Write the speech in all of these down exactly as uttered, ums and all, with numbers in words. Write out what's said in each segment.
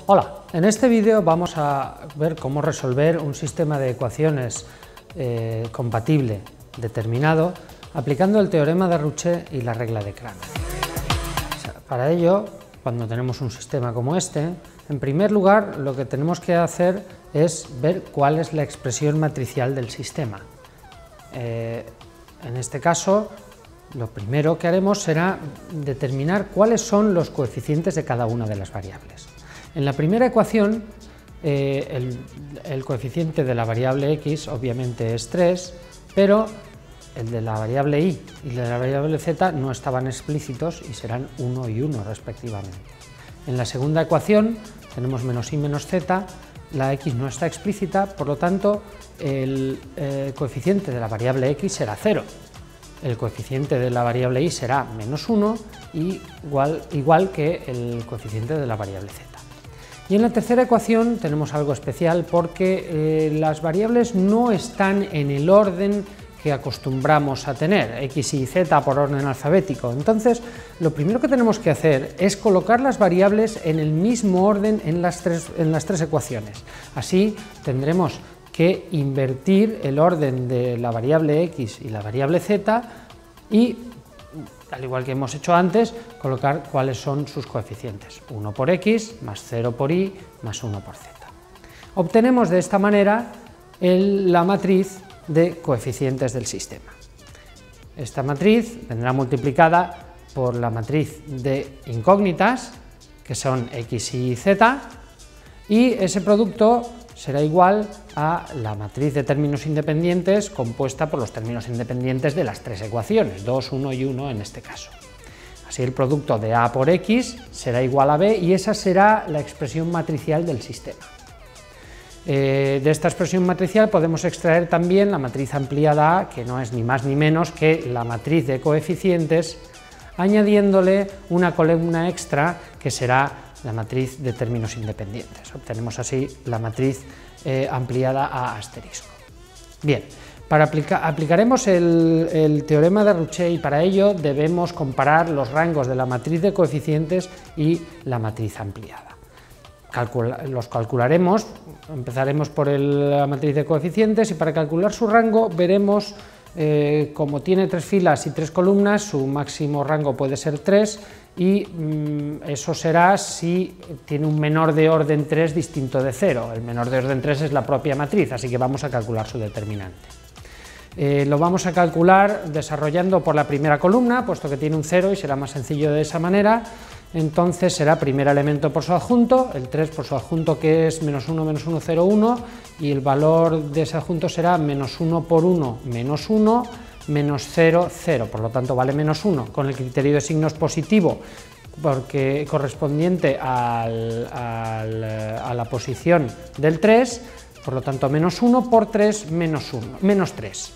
Hola, en este vídeo vamos a ver cómo resolver un sistema de ecuaciones eh, compatible determinado aplicando el teorema de Ruche y la regla de Kramer. O sea, para ello, cuando tenemos un sistema como este, en primer lugar lo que tenemos que hacer es ver cuál es la expresión matricial del sistema. Eh, en este caso, lo primero que haremos será determinar cuáles son los coeficientes de cada una de las variables. En la primera ecuación, eh, el, el coeficiente de la variable x obviamente es tres, pero el de la variable y y el de la variable z no estaban explícitos y serán uno y uno respectivamente. En la segunda ecuación tenemos menos y menos z, la x no está explícita, por lo tanto el eh, coeficiente de la variable x será cero. El coeficiente de la variable y será menos uno, igual, igual que el coeficiente de la variable z. Y en la tercera ecuación tenemos algo especial porque eh, las variables no están en el orden que acostumbramos a tener, x y z por orden alfabético. Entonces, lo primero que tenemos que hacer es colocar las variables en el mismo orden en las tres, en las tres ecuaciones. Así tendremos que invertir el orden de la variable x y la variable z y, al igual que hemos hecho antes, colocar cuáles son sus coeficientes, uno por x, más cero por y, más uno por z. Obtenemos de esta manera el, la matriz de coeficientes del sistema. Esta matriz vendrá multiplicada por la matriz de incógnitas, que son x y z, y ese producto será igual a la matriz de términos independientes compuesta por los términos independientes de las tres ecuaciones, dos, uno y uno en este caso. Así el producto de a por x será igual a b y esa será la expresión matricial del sistema. Eh, de esta expresión matricial podemos extraer también la matriz ampliada a, que no es ni más ni menos que la matriz de coeficientes, añadiéndole una columna extra que será la matriz de términos independientes. Obtenemos así la matriz eh, ampliada a asterisco. Bien, para aplicar, aplicaremos el, el teorema de Ruche y para ello debemos comparar los rangos de la matriz de coeficientes y la matriz ampliada. Calcula, los calcularemos, empezaremos por el, la matriz de coeficientes y para calcular su rango veremos, eh, como tiene tres filas y tres columnas, su máximo rango puede ser tres y mmm, eso será si tiene un menor de orden tres distinto de cero. El menor de orden tres es la propia matriz, así que vamos a calcular su determinante. Eh, lo vamos a calcular desarrollando por la primera columna, puesto que tiene un cero y será más sencillo de esa manera. Entonces será primer elemento por su adjunto, el tres por su adjunto que es menos uno, menos uno, cero, uno, y el valor de ese adjunto será menos uno por uno, menos uno, menos cero, cero, por lo tanto vale menos uno, con el criterio de signos positivo, porque correspondiente al, al, a la posición del tres, por lo tanto menos uno por tres, menos uno, menos tres.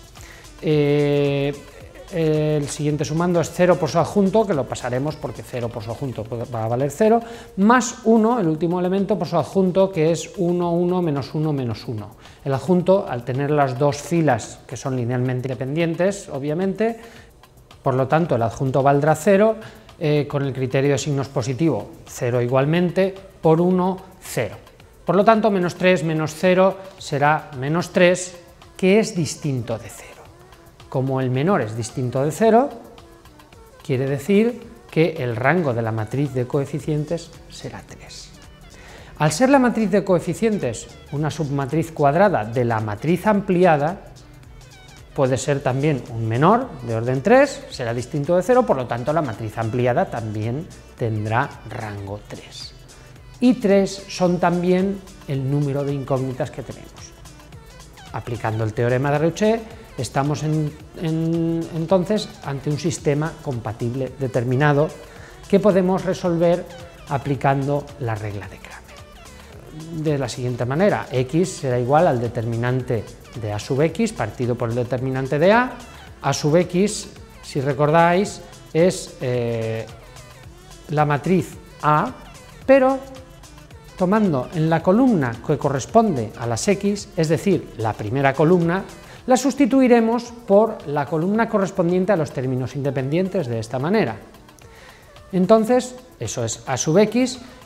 Eh, El siguiente sumando es cero por su adjunto, que lo pasaremos porque cero por su adjunto va a valer cero, más uno, el último elemento, por su adjunto, que es uno, uno, menos uno, menos uno. El adjunto, al tener las dos filas que son linealmente independientes, obviamente, por lo tanto el adjunto valdrá cero, eh, con el criterio de signos positivo, cero igualmente, por uno, cero. Por lo tanto, menos tres menos cero será menos tres, que es distinto de cero. Como el menor es distinto de cero, quiere decir que el rango de la matriz de coeficientes será tres. Al ser la matriz de coeficientes una submatriz cuadrada de la matriz ampliada, puede ser también un menor de orden tres, será distinto de cero, por lo tanto la matriz ampliada también tendrá rango tres. Y tres son también el número de incógnitas que tenemos. Aplicando el teorema de Ruche, estamos en, en, entonces ante un sistema compatible determinado que podemos resolver aplicando la regla de Kramer. De la siguiente manera, x será igual al determinante de a sub x partido por el determinante de a. A sub x, si recordáis, es eh, la matriz A, pero tomando en la columna que corresponde a las x, es decir, la primera columna, la sustituiremos por la columna correspondiente a los términos independientes de esta manera. Entonces, eso es a sub x,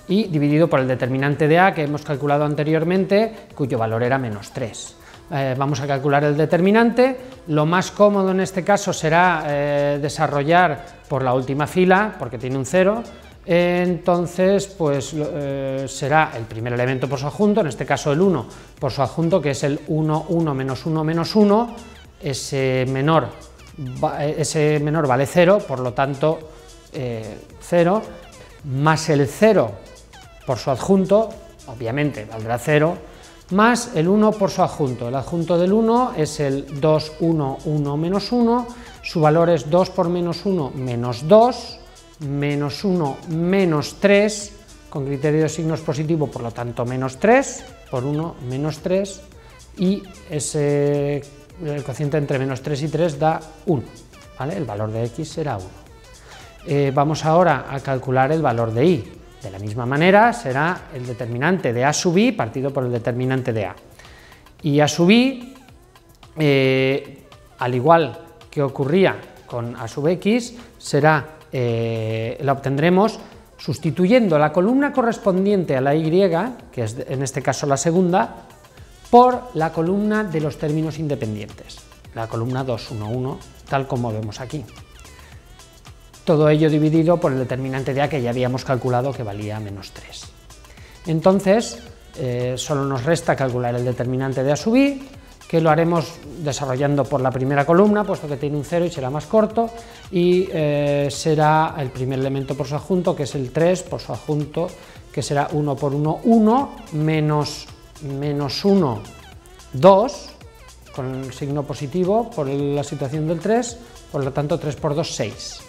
y dividido por el determinante de A que hemos calculado anteriormente, cuyo valor era menos tres. Eh, vamos a calcular el determinante. Lo más cómodo en este caso será eh, desarrollar por la última fila, porque tiene un cero. Entonces, pues eh, será el primer elemento por su adjunto, en este caso el uno por su adjunto, que es el uno, uno, menos uno, menos uno. Ese menor, ese menor vale cero, por lo tanto eh, cero, más el cero por su adjunto, obviamente valdrá cero, más el uno por su adjunto. El adjunto del uno es el dos, uno, uno, menos uno, su valor es dos por menos uno, menos dos, menos uno, menos tres, con criterio de signos positivo, por lo tanto menos tres, por uno, menos tres, y ese, el cociente entre menos tres y tres da uno, ¿vale? El valor de x será uno. Eh, vamos ahora a calcular el valor de y. De la misma manera será el determinante de a sub i partido por el determinante de a. Y a sub i, eh, al igual que ocurría con a sub x, será, eh, la obtendremos sustituyendo la columna correspondiente a la y, que es en este caso la segunda, por la columna de los términos independientes, la columna dos, uno, uno, tal como vemos aquí. Todo ello dividido por el determinante de a que ya habíamos calculado que valía menos tres. Entonces, eh, solo nos resta calcular el determinante de a sub i, que lo haremos desarrollando por la primera columna, puesto que tiene un cero y será más corto, y eh, será el primer elemento por su adjunto, que es el tres por su adjunto, que será uno por uno, uno, menos, menos uno, dos, con el signo positivo por la situación del tres, por lo tanto tres por dos, seis.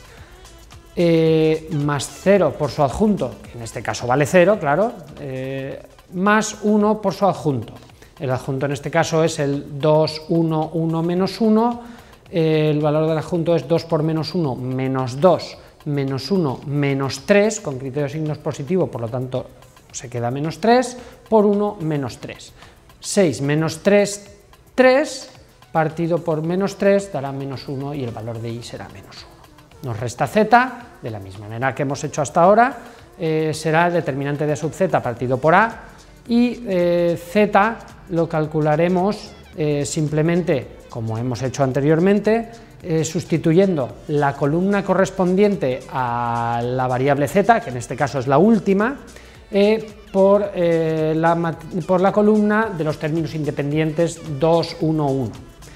Eh, más cero por su adjunto, que en este caso vale cero, claro, eh, más uno por su adjunto. El adjunto en este caso es el dos, uno, uno, menos uno, eh, el valor del adjunto es dos por menos uno, menos dos, menos uno, menos tres, con criterio de signos positivo, por lo tanto se queda menos tres, por uno, menos tres. seis menos tres, tres, partido por menos tres dará menos uno y el valor de y será menos uno. Nos resta z, de la misma manera que hemos hecho hasta ahora, eh, será el determinante de sub z partido por a, y eh, z lo calcularemos eh, simplemente, como hemos hecho anteriormente, eh, sustituyendo la columna correspondiente a la variable z, que en este caso es la última, eh, por, eh, la, por la columna de los términos independientes dos, uno, uno.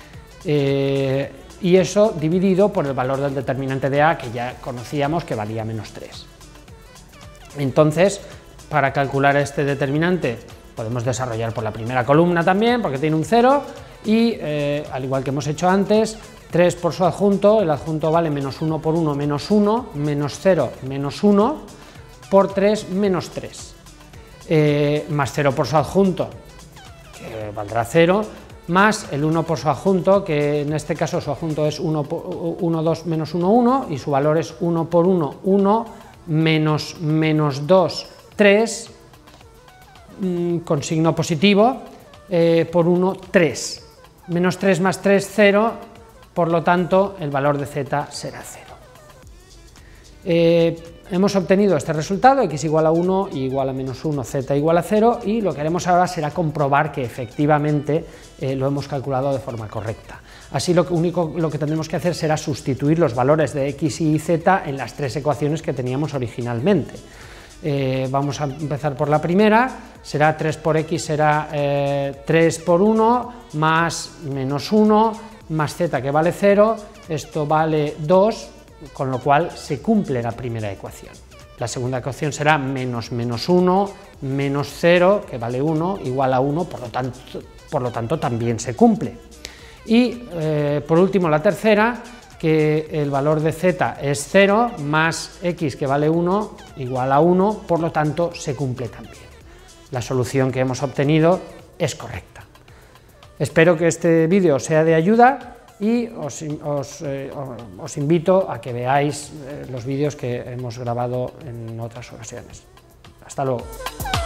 Eh, y eso dividido por el valor del determinante de a, que ya conocíamos que valía menos tres. Entonces, para calcular este determinante podemos desarrollar por la primera columna también, porque tiene un cero, y eh, al igual que hemos hecho antes, tres por su adjunto, el adjunto vale menos uno por uno, menos uno, menos cero, menos uno, por tres, menos tres, eh, más cero por su adjunto, que valdrá cero, más el uno por su adjunto, que en este caso su adjunto es uno, dos, menos uno, uno, y su valor es uno por uno, uno, menos, menos dos, tres, mmm, con signo positivo, eh, por uno, tres. Menos tres más tres, cero, por lo tanto el valor de z será cero. Eh, hemos obtenido este resultado, x igual a uno y igual a menos uno, z igual a cero, y lo que haremos ahora será comprobar que efectivamente eh, lo hemos calculado de forma correcta. Así lo único lo que tendremos que hacer será sustituir los valores de x y z en las tres ecuaciones que teníamos originalmente. Eh, vamos a empezar por la primera, será tres por x, será eh, tres por uno, más menos uno, más z que vale cero, esto vale dos, con lo cual se cumple la primera ecuación. La segunda ecuación será menos menos uno, menos cero, que vale uno, igual a uno, por lo tanto, por lo tanto también se cumple. Y eh, por último la tercera, que el valor de z es cero, más x que vale uno, igual a uno, por lo tanto se cumple también. La solución que hemos obtenido es correcta. Espero que este vídeo sea de ayuda y os, os, eh, os invito a que veáis eh, los vídeos que hemos grabado en otras ocasiones. Hasta luego.